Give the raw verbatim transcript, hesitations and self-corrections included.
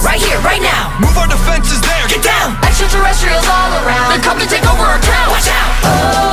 right here, right now. Move our defenses there. Get down. Extraterrestrials all around. They're coming to take over our town. Watch out. Oh.